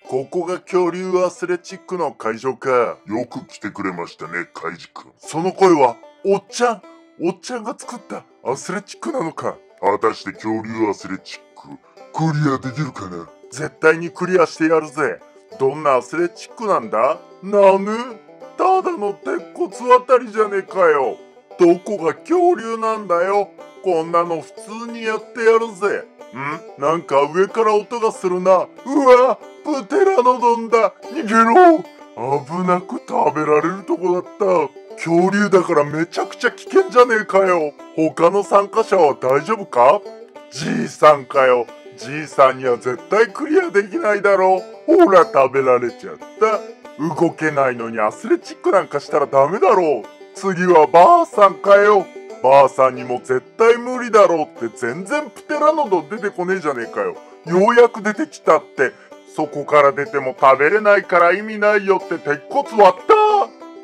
ここが恐竜アスレチックの会場か。よく来てくれましたね、カイジ君。その声は、おっちゃんが作ったアスレチックなのか。果たして恐竜アスレチック、クリアできるかな。絶対にクリアしてやるぜ。どんなアスレチックなんだ。なぬ、ただの鉄骨あたりじゃねえかよ。どこが恐竜なんだよ。こんなの普通にやってやるぜ。なんか上から音がするな。うわ、プテラノドンだ。逃げろ。危なく食べられるとこだった。恐竜だからめちゃくちゃ危険じゃねえかよ。他の参加者は大丈夫か。じいさんかよ。じいさんには絶対クリアできないだろう。ほら食べられちゃった。動けないのにアスレチックなんかしたらダメだろう。次はばあさんかよ。ばあさんにも絶対無理だろうって全然プテラノドン出てこねえじゃねえかよ。ようやく出てきたって。そこから出ても食べれないから意味ないよって鉄骨割った。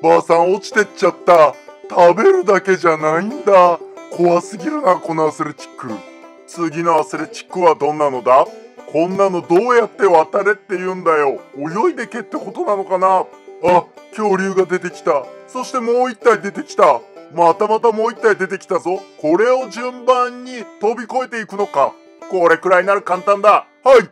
ばあさん落ちてっちゃった。食べるだけじゃないんだ。怖すぎるなこのアスレチック。次のアスレチックはどんなのだ。こんなのどうやって渡れって言うんだよ。泳いでけってことなのかな。あ、恐竜が出てきた。そしてもう一体出てきた。またもう一体出てきたぞ。これを順番に飛び越えていくのか。これくらいなら簡単だ。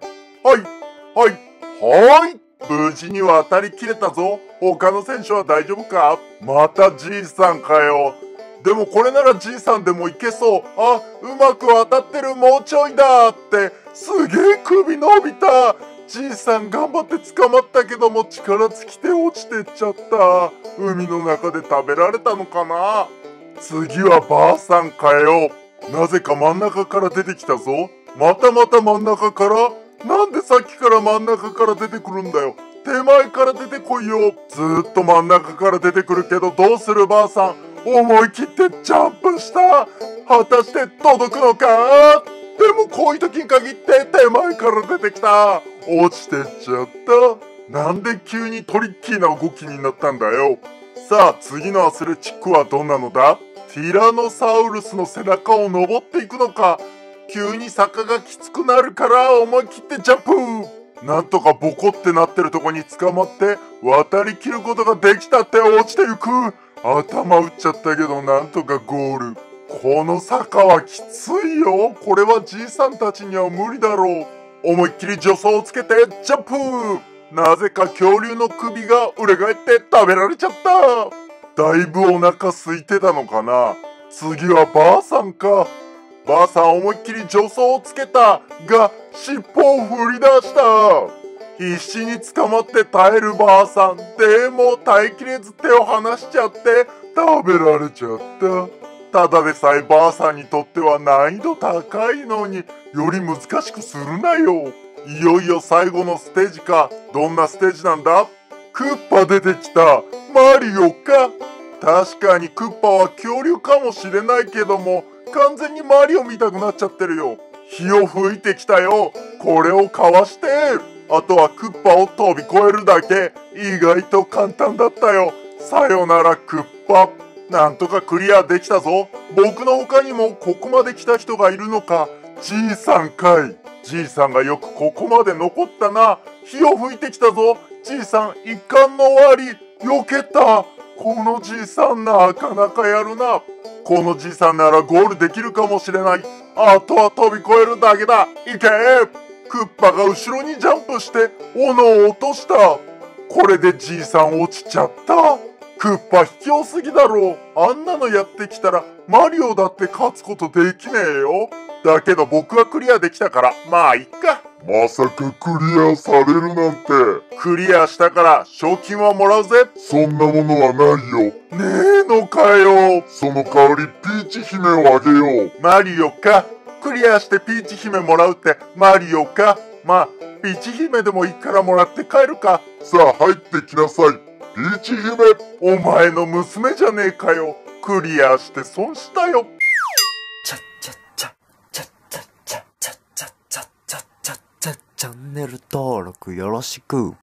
はい。無事に渡りきれたぞ。他の選手は大丈夫か。またじいさんかよ。でもこれならじいさんでもいけそう。あ、うまく渡ってる。もうちょいだって。すげえ首伸びた。じいさん頑張って捕まったけども力尽きて落ちてっちゃった。海の中で食べられたのかな。次はばあさんかよ。なぜか真ん中から出てきたぞ。また真ん中から。なんでさっきから真ん中から出てくるんだよ。手前から出てこいよ。ずーっと真ん中から出てくるけどどうするばあさん。思い切ってジャンプした。果たして届くのか。でもこういう時に限って手前から出てきた。落ちてっちゃった。なんで急にトリッキーな動きになったんだよ。さあ次のアスレチックはどんなのだ。ティラノサウルスの背中を登っていくのか。急に坂がきつくなるから思い切ってジャンプ。なんとかボコってなってるとこに捕まって渡りきることができたって落ちてゆく。頭打っちゃったけどなんとかゴール。この坂はきついよ。これはじいさんたちには無理だろう。思いっきり助走をつけてジャンプ。なぜか恐竜の首が裏返って食べられちゃった。だいぶお腹空いてたのかな。次はばあさんか。ばあさん思いっきり助走をつけたが尻尾を振り出した。必死に捕まって耐えるばあさん。でも耐えきれず手を離しちゃって食べられちゃった。ただでさえばあさんにとっては難易度高いのにより難しくするなよ。いよいよ最後のステージか。どんなステージなんだ。クッパ出てきた。マリオか。確かにクッパは恐竜かもしれないけども完全にマリオ見たくなっちゃってるよ。火を吹いてきたよ。これをかわしてあとはクッパを飛び越えるだけ。意外と簡単だったよ。さよならクッパ。なんとかクリアできたぞ。僕の他にもここまで来た人がいるのか。じいさんかい。じいさんがよくここまで残ったな。火を吹いてきたぞ。じいさん一巻の終わり。避けた。このじいさんなかなかやるな。このじいさんならゴールできるかもしれない。あとは飛び越えるだけだ。いけ。クッパが後ろにジャンプして斧を落とした。これでじいさん落ちちゃった。クッパ卑怯すぎだろう。あんなのやってきたらマリオだって勝つことできねえよ。だけど僕はクリアできたからまあいっか。まさかクリアされるなんて。クリアしたから賞金はもらうぜ。そんなものはないよ。ねえのかよ。その代わりピーチ姫をあげよう。マリオか。クリアしてピーチ姫もらうってマリオか。まあピーチ姫でもいいからもらって帰るか。さあ入ってきなさい。ピーチ姫。お前の娘じゃねえかよ。クリアして損したよ。 チャンネル登録よろしく。